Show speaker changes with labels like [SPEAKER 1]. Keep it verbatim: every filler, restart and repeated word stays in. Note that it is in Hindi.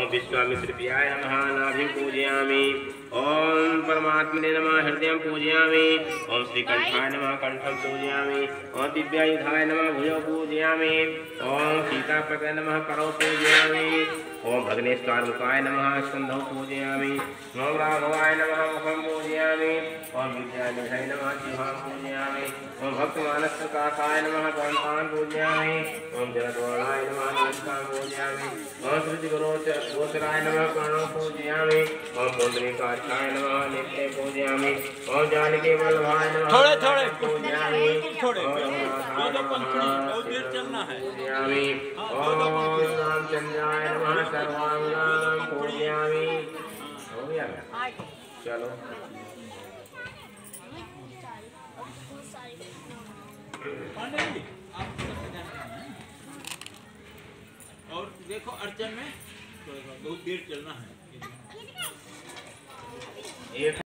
[SPEAKER 1] विश्वामित्र प्रियाय नमः नाभिं पूजयामि। ओम परमात्मने नमः हृदयं पूजयामि। ओम श्रीकंठाय नमः कंठं पूजयामि। ओम दिव्यायुधाय नमः भुजौ पूजयामि। ओम सीतापते नमः करौ पूजयामि। ओम भग्नेश्वराय नमः स्कंधौ पूजयामि। ओम राघवाय नमः मुखं पूजयामि। ओम विद्यानिधये नमः जिह्वां पूजयामि। ओम भक्तमानसप्रकाशाय नमः कान्तान् पूजयामि। ओम जलद्वाराय नमः नासिकां पूजयामि। ओम श्रुतिगोचराय नमः कर्णं पूजयामि। ओम पुंडरीकाक्षाय नमः नेत्रे पूजयामि। ओम जानकीवल्लभाय नमः
[SPEAKER 2] थोड़े थोड़े
[SPEAKER 1] पूजयामि।
[SPEAKER 2] थोड़े
[SPEAKER 1] ओम
[SPEAKER 2] दो दो पंखुड़ी बहुत देर चलना है।
[SPEAKER 1] पूजयामि। ओम रामचंद्राय नमः सर्वांगं पूजयामि। हो गया क्या? चलो
[SPEAKER 2] और देखो अर्चन में बहुत देर चलना है।